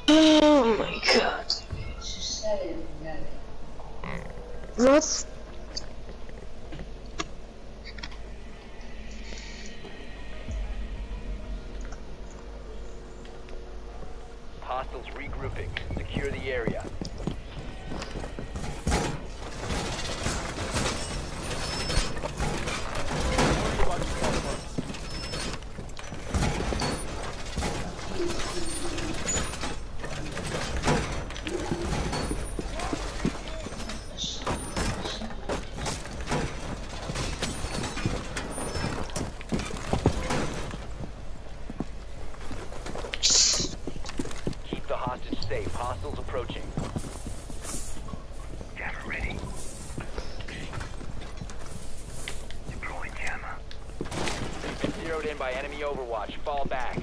Oh my god. What? Hostiles regrouping. Secure the area. Keep the hostage safe. Hostiles approaching. Jammer ready. Deploying jammer. You've been zeroed in by enemy overwatch. Fall back.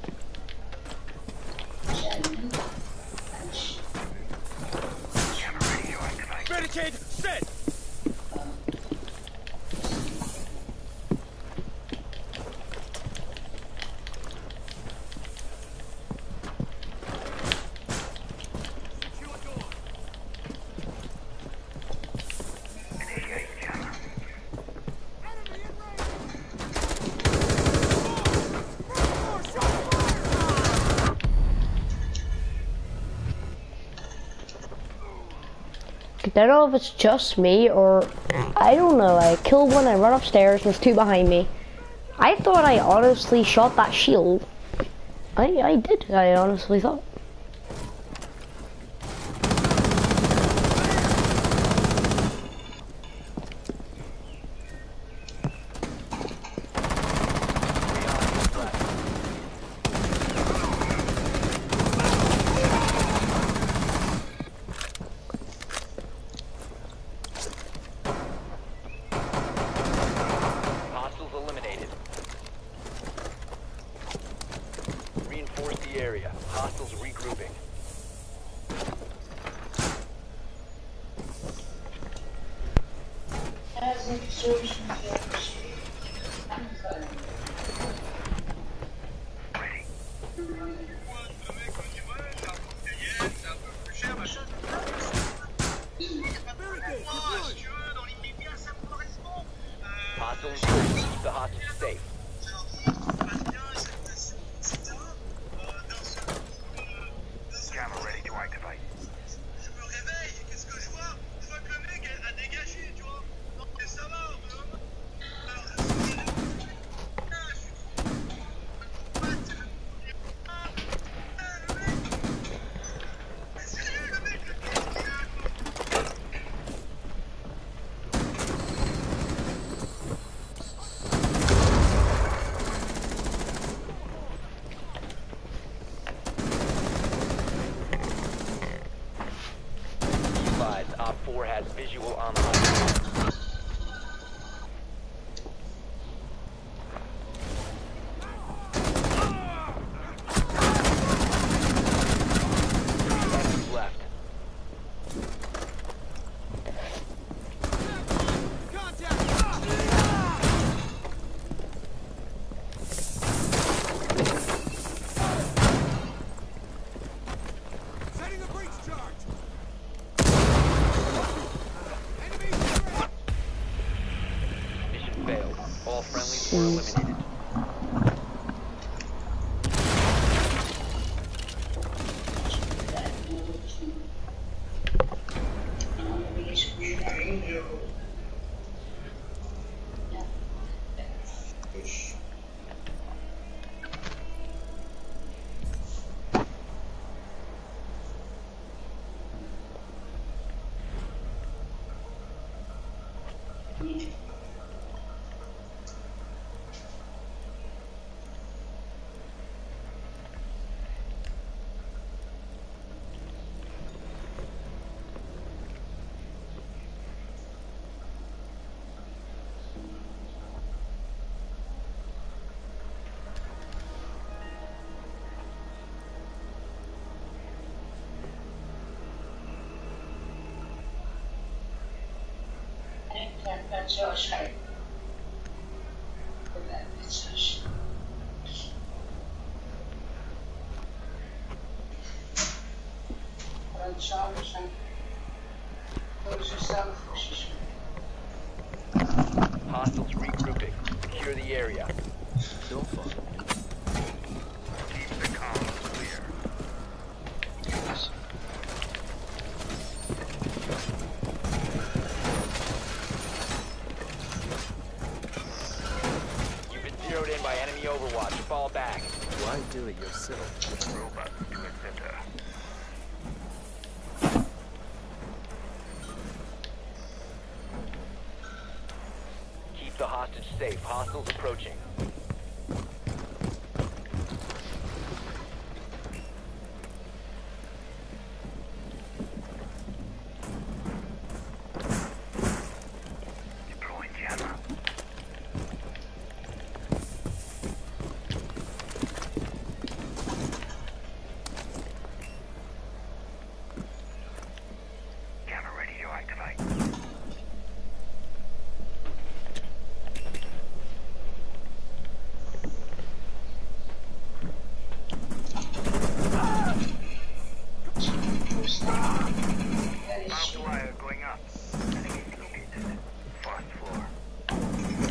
Jammer ready to activate. Barricade set! Initiate jammer. I don't know if it's just me or I don't know. I killed one, I run upstairs, and there's two behind me. I thought I honestly shot that shield. I did, I honestly thought. Hostiles eliminated. Reinforce the area. Hostiles regrouping. Hostiles keep the hostage safe. Jammer ready to activate. Je me réveille et qu'est-ce que je vois? Je vois que le mec a dégagé, tu vois. Non mais ça va, au bout d'un moment. Alors, je suis trop... le mec... Mais sérieux, le mec, il a un coup. Advise, Op 4 has visual on the hostage. Seconds left. Setting a breach charge! Mission failed. All friendlies were eliminated. Hostiles regrouping. Secure the area. Don't follow me. Keep the comms clear. You've been zeroed in by enemy overwatch. Fall back. Why do it yourself? Robot to the center. Keep the hostage safe. Hostiles approaching. Deploying jammer. Camera ready to activate. Mouse wire going up. Enemies located. First floor.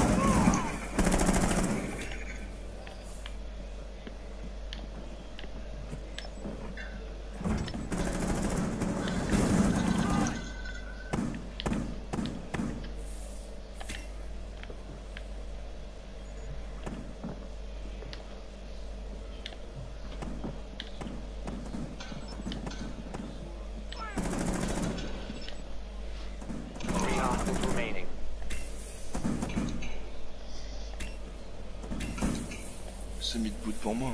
Three hostiles remaining. C'est mis debout pour moi.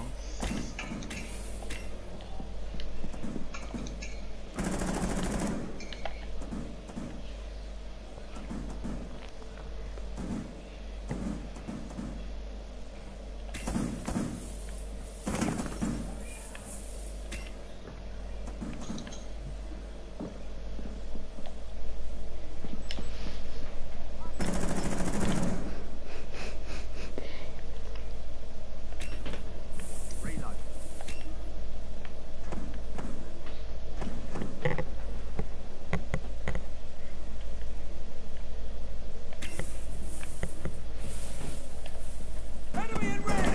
Reload. Enemy in red.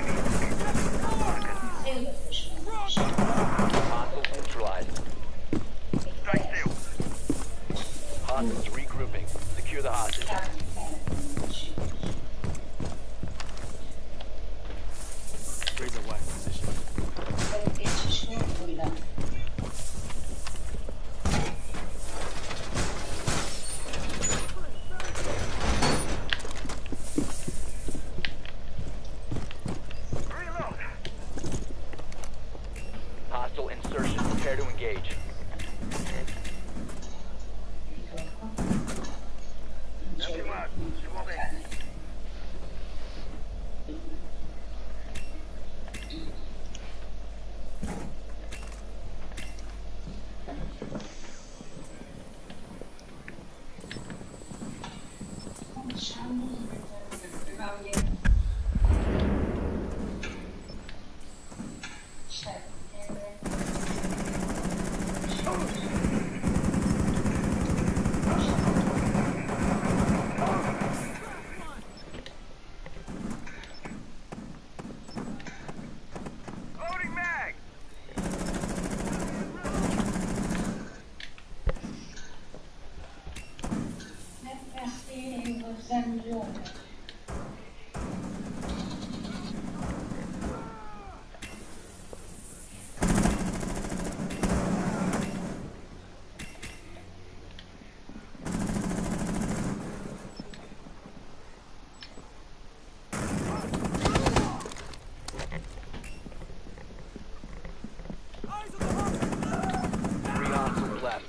Hostiles neutralized. Strike still. Hostiles regrouping. Secure the hostage. Razor wire position. Reload. Hostile insertion. Prepare to engage. Empty mark. Swapping. Loading mag. Eyes on the hostage. 3 hostiles left.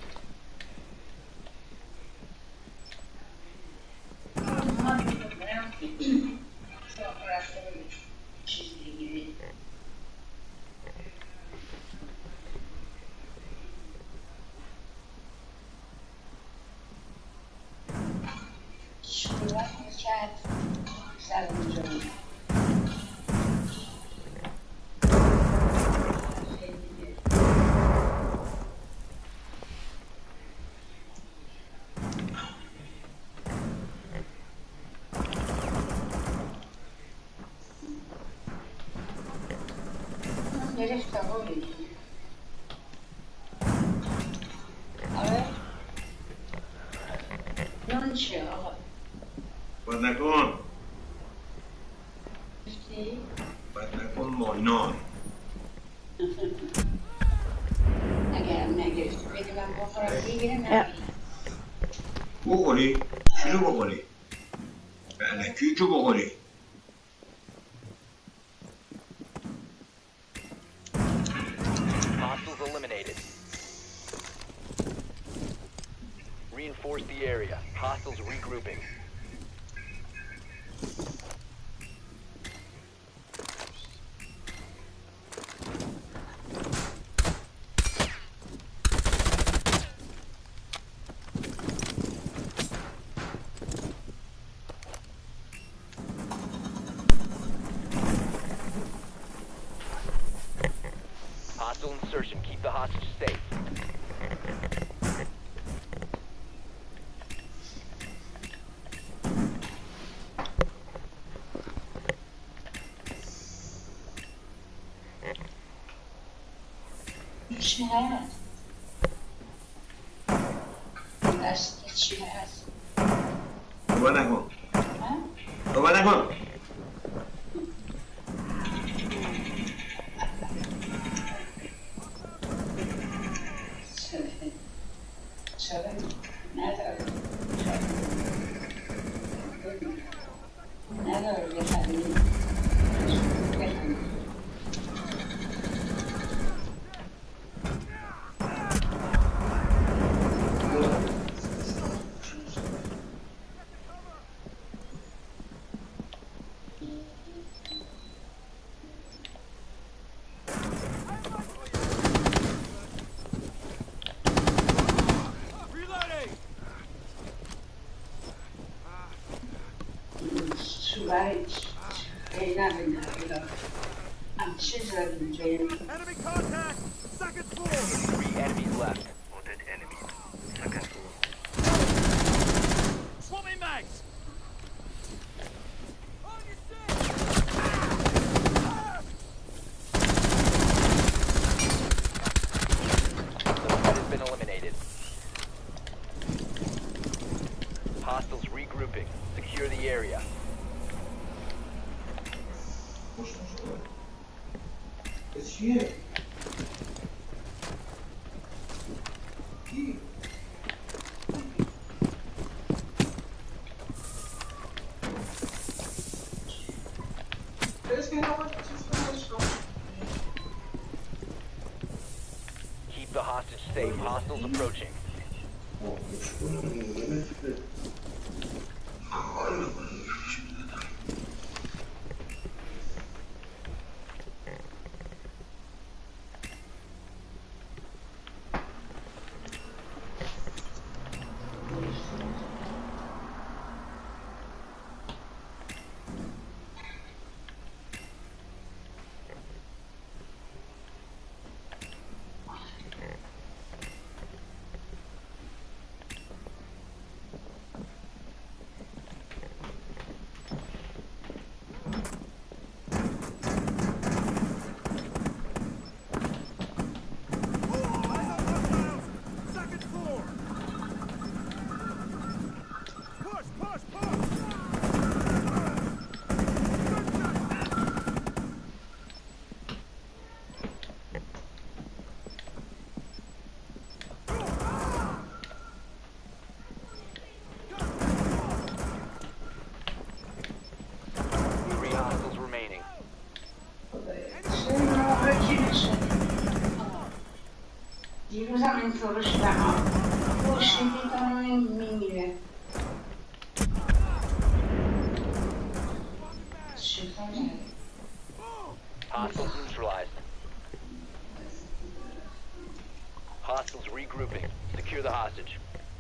گرفت آقا آره نون چیه آقا باید نکن گفتی؟ باید نکن مانان اگرم نگرفتی بده من بخورم بگیرم نبینم بخوری؟ چی رو بخوری؟ علکی چو بخوری؟ Hostiles eliminated. Reinforce the area. Hostiles regrouping. Hostile insertion. Keep the hostage safe. چی هست؟ دسته چی هست؟ باید نکن باید نکن چرا نداره نداره بخریم Reloading! برای پیدا بگیرم چه زدیم جایی Enemy contact! Second floor! 3 enemies left. Swapping mags! On your six! The threat has been eliminated. Hostiles regrouping. Secure the area. چیه؟ Keep the hostage safe. Hostiles approaching. Second floor! Push, push, push! Three hostiles remaining. دیروزم اینطور شدم خوشی دیدم میمیره چطوره؟ Hostiles neutralized. Hostiles regrouping. Secure the hostage.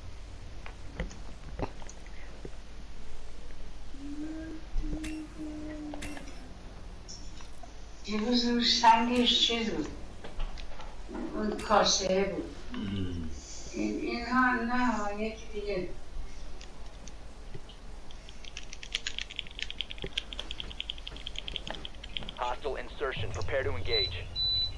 دیروز روش سنگش چیز بود اون کاسه بود اینها نه یکی دیگه Hostile insertion. Prepare to engage.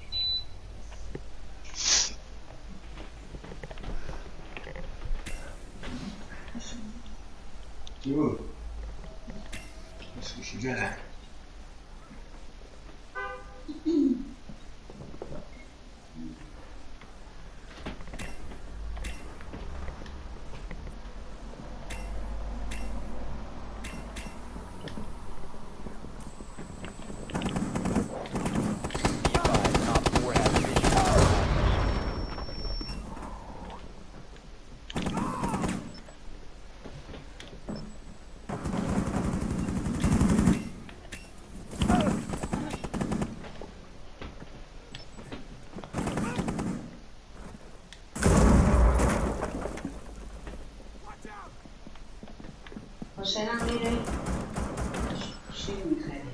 selam verin. Şimdi hadi.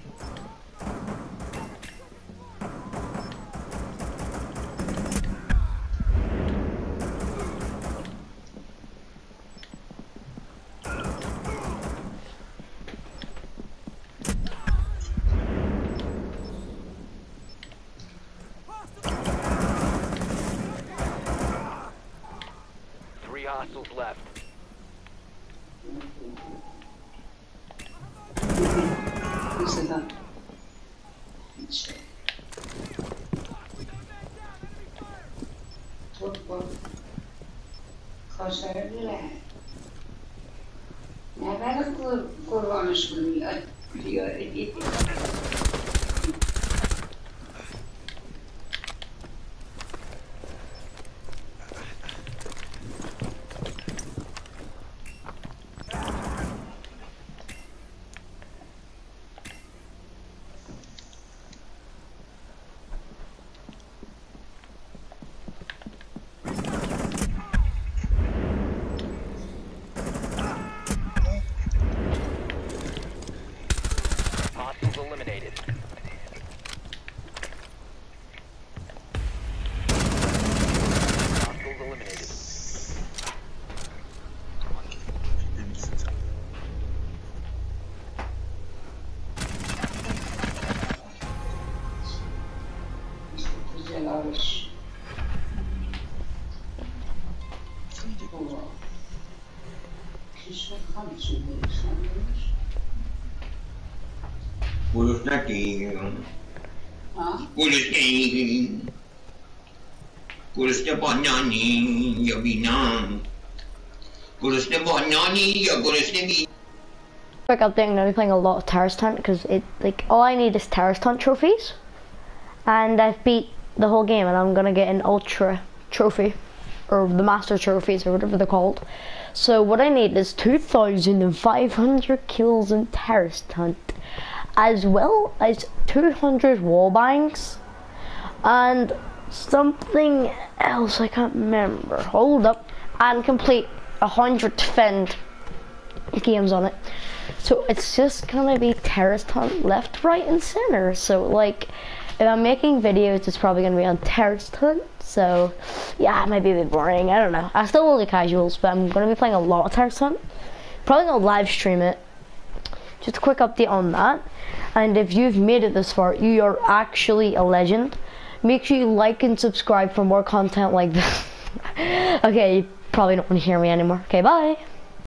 Three hostiles left. Nasıl da? İşte. Tutma. Kaşarlılar. Ne böyle kurbanışmıyor diyor. Hostiles eliminated. Hostiles eliminated. Güzel alış. Kişi kalıcı bir sanırmış. Kurusnya Ha? kurusnya banyani ya binang. Kurusnya banyani ya kurusnya binang. Quick update, I'm gonna be playing a lot of Terrorist Hunt because it like all I need is Terrorist Hunt trophies, and I've beat the whole game, and I'm gonna get an Ultra trophy, or the Master trophies, or whatever they're called. So what I need is 2,500 kills in Terrorist Hunt, as well as 200 wallbangs, and something else I can't remember. Hold up, and complete 100 defend games on it. So it's just gonna be Terrorist Hunt left, right, and center. So like, if I'm making videos, it's probably gonna be on Terrorist Hunt. So yeah, it might be a bit boring. I don't know. I still will do casuals, but I'm gonna be playing a lot of Terrorist Hunt. Probably gonna live stream it. Just a quick update on that. And if you've made it this far, you are actually a legend. Make sure you like and subscribe for more content like this. Okay, you probably don't want to hear me anymore. Okay, bye.